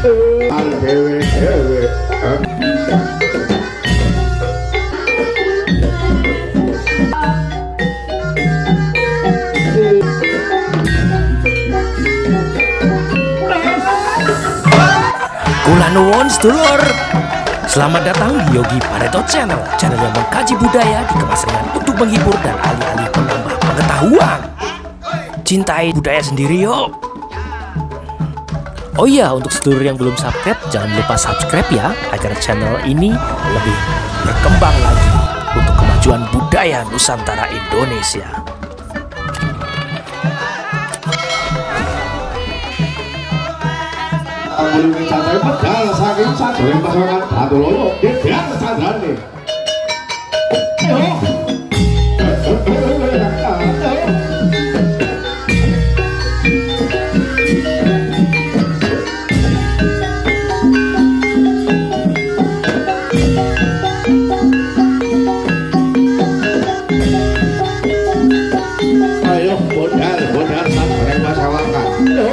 Dewe-dewe. Kula nuwun sedulur. Selamat datang di Yogi Pareto Channel, channel yang mengkaji budaya dikemas ringan untuk menghibur dan alih-alih menambah pengetahuan. Cintai budaya sendiri yuk. Oh iya, untuk sedulur yang belum subscribe, jangan lupa subscribe ya, agar channel ini lebih berkembang lagi untuk kemajuan budaya Nusantara Indonesia. Mulai santai pedal saking sadurunge pasangan Batu Loyo geger sandrane. Ayo modal sadurunge masyarakat.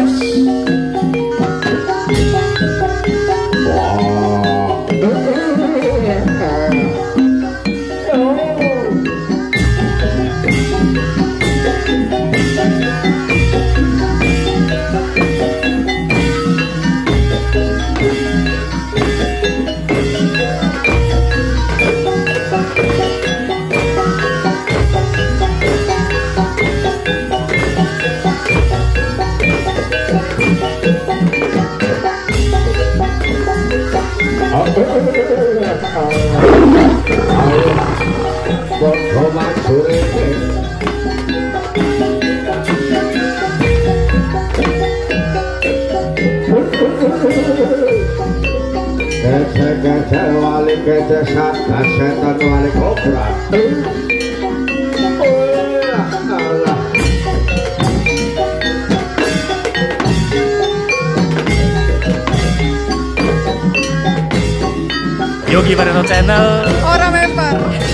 Gajah wali gajah sabda setan wali kobra. Yogi Pareto Channel. Orang member.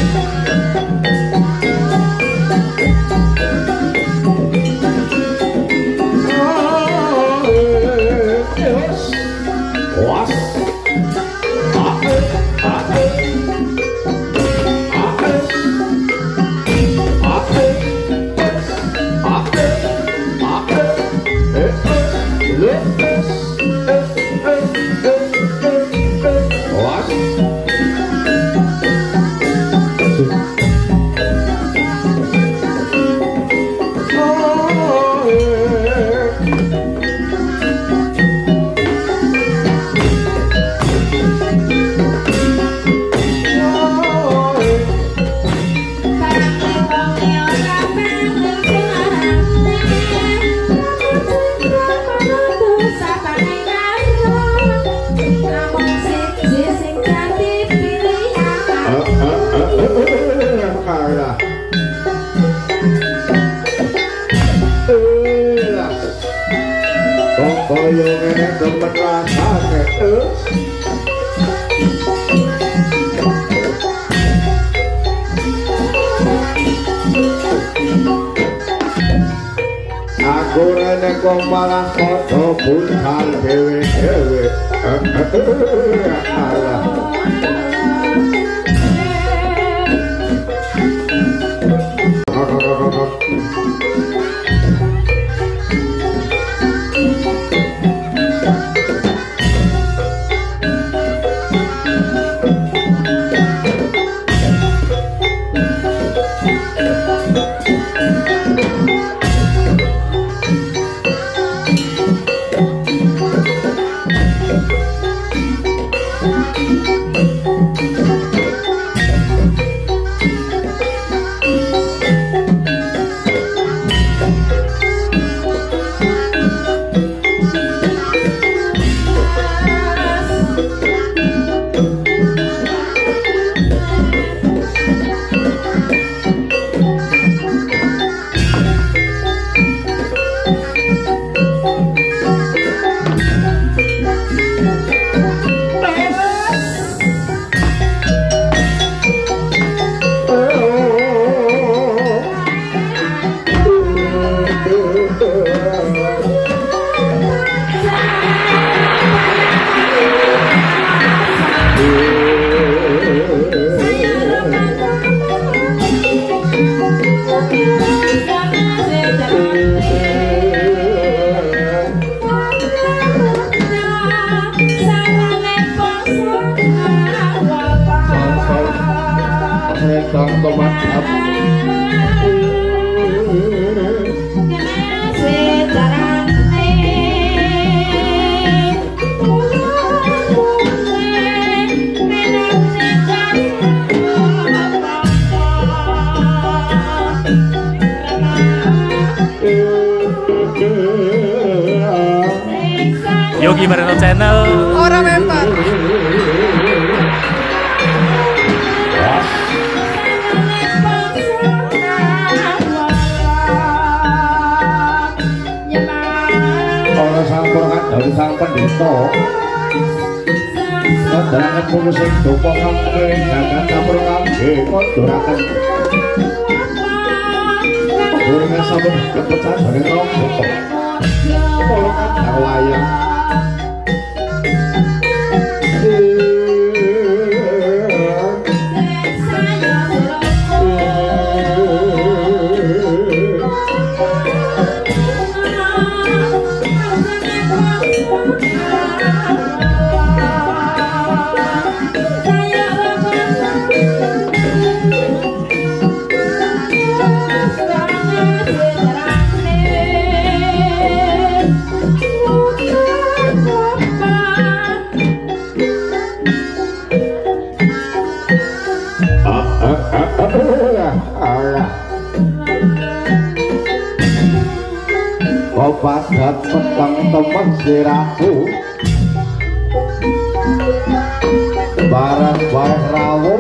Aku rene kok malah foto buntal dewe-dewe. Sang tomat Yogi Bareno Channel. Ora member. ora sampurakan dari sang pendeta nandhangaken musik duka kangge jagat campur kangge konduraken Gorengan sampun kepecah bareng rombong polongan layang Padat petang temen siraku barang-barang rawuh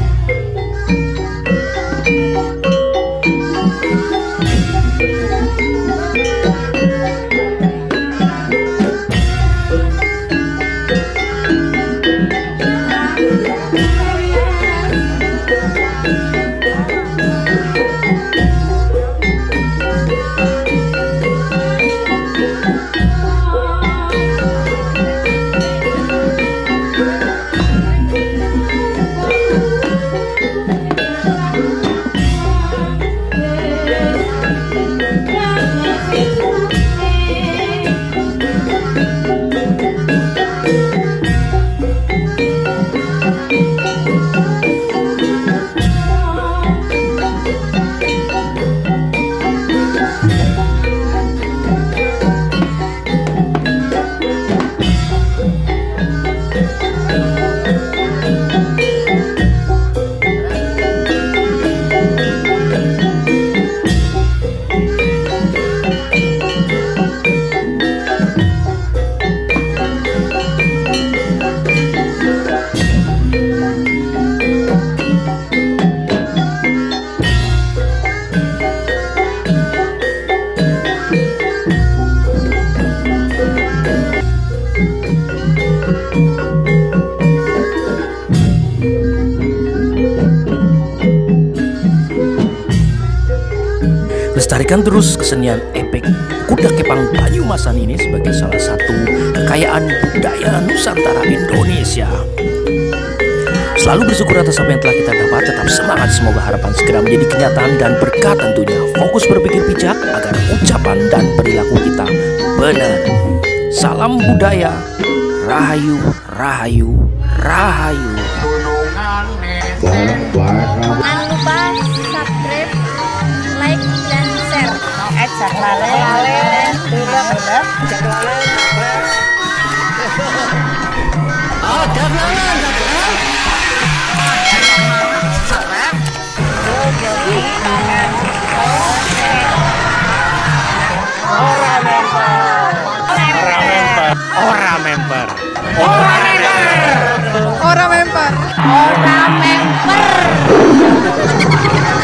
Lestarikan terus kesenian epek kuda kepang Banyumasan ini sebagai salah satu kekayaan budaya Nusantara Indonesia. Selalu bersyukur atas apa yang telah kita dapat, tetap semangat, semoga harapan segera menjadi kenyataan dan berkah tentunya. Fokus berpikir bijak agar ucapan dan perilaku kita benar. Salam budaya, rahayu, rahayu, rahayu. jangan Jangan lupa subscribe, like, dan share. Ora member. Ora member. Ora member.